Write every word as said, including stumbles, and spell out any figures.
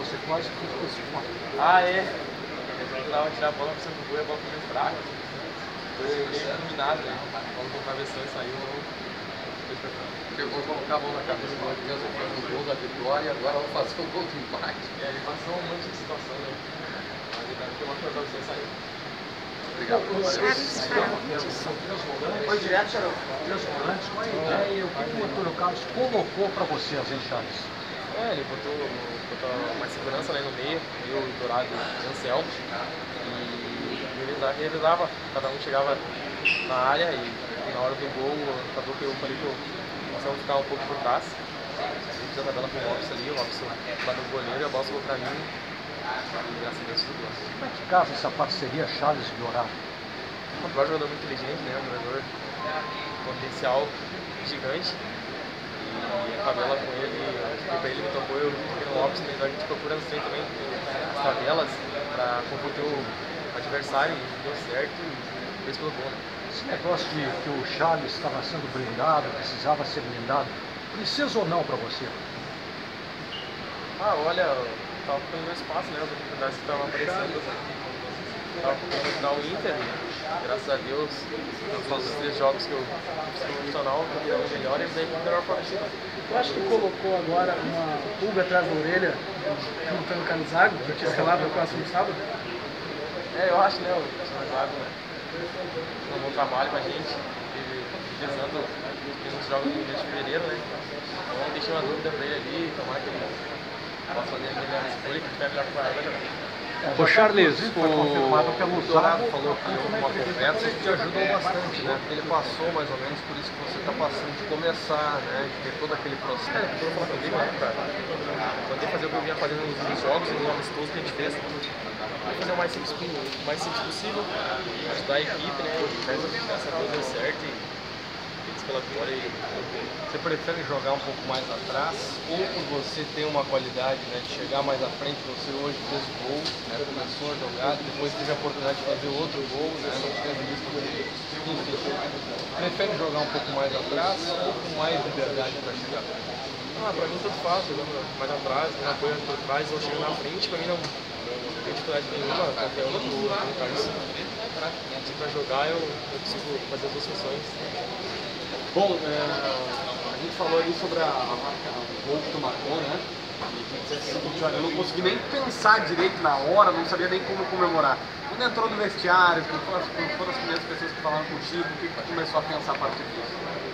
você quase que ficou se fora. Ah, é? Eu tava tirar a bola pra cima do gol e a bola foi meio fraca. Foi meio iluminado, né? A bola com a cabeção e saiu. Chegou a colocar a mão na cabeça do Deus, fez um gol da vitória e agora vamos fazer um gol de empate. É, ele passou um monte de situação, né? Mas ele deu uma coisa pra você sair. Obrigado. Foi direto, Charão. Três volantes, qual é a ideia? O que o Antônio Carlos colocou para vocês, hein, Charles? É, ele botou, botou mais segurança, né, no meio, eu, o Dourado e o Anselmo. E realizava, realizava, cada um chegava na área e na hora do gol, acabou que eu falei que o Anselmo ficava um pouco por trás. Eu fiz a tabela com o Robson ali, o Robson bateu o goleiro e a bola chegou pra mim. E graças a Deus tudo bom. Como é que casa essa parceria Charles e Dourado? O Dourado é um jogador muito inteligente, né, um jogador potencial gigante. E a tabela com ele, eu pra ele me tocou, eu fiquei no Lopes, mas a gente procura assim também as tabelas para confundir o adversário e deu certo e fez pelo bom. Esse negócio de que o Charles estava sendo blindado, precisava ser blindado, precisa ou não para você? Ah, olha, estava ficando meu espaço, né, as oportunidades que estavam aparecendo. Estava procurando ajudar o Inter e, graças a Deus, todos os três jogos que eu fiz como profissional, eu virei o melhor e daí melhor forma. Eu acho que colocou agora uma pulga atrás da orelha, juntando o Canizago, que tinha escalado para o próximo sábado? É, eu acho, né, o senhor Zago, né, um bom trabalho com a gente, e visando que a gente joga no mês de fevereiro, né, então deixei uma dúvida para ele ali, tomara que ele possa fazer a melhor escolha, que tiver melhor para ele. O Charles, o pelo Dourado falou que houve uma conversa que te ajudou bastante, né? Ele passou mais ou menos por isso que você está passando, de começar, né? De ter todo aquele processo. É, eu falar comigo, né, cara? Poder fazer o que eu vinha fazendo nos jogos, nos amistosos que a gente fez. Fazer o mais simples, o mais simples possível, ajudar a equipe, né? Essa coisa deu certo e feliz pela vitória. Você prefere jogar um pouco mais atrás ou por você ter uma qualidade, né, de chegar mais à frente? Você hoje fez gol, né, começou a jogar, depois teve a oportunidade de fazer outro gol, né, não teve isso. Enfim, prefere jogar um pouco mais atrás ou com mais liberdade para chegar à frente? Ah, pra mim tanto faz, jogando mais atrás, né, apoiando por trás ou chegando na frente, pra mim não, não tem dificuldade nenhuma, qualquer um do Carlos. Se pra jogar eu, eu consigo fazer as duas funções. Bom, é, a gente falou ali sobre a, a marca, o gol que tu marcou, né? E disse assim, eu não consegui nem pensar direito na hora, não sabia nem como comemorar. Quando entrou no vestiário, quem foram as, quem foram as primeiras pessoas que falaram contigo, o que, que tu começou a pensar a partir disso?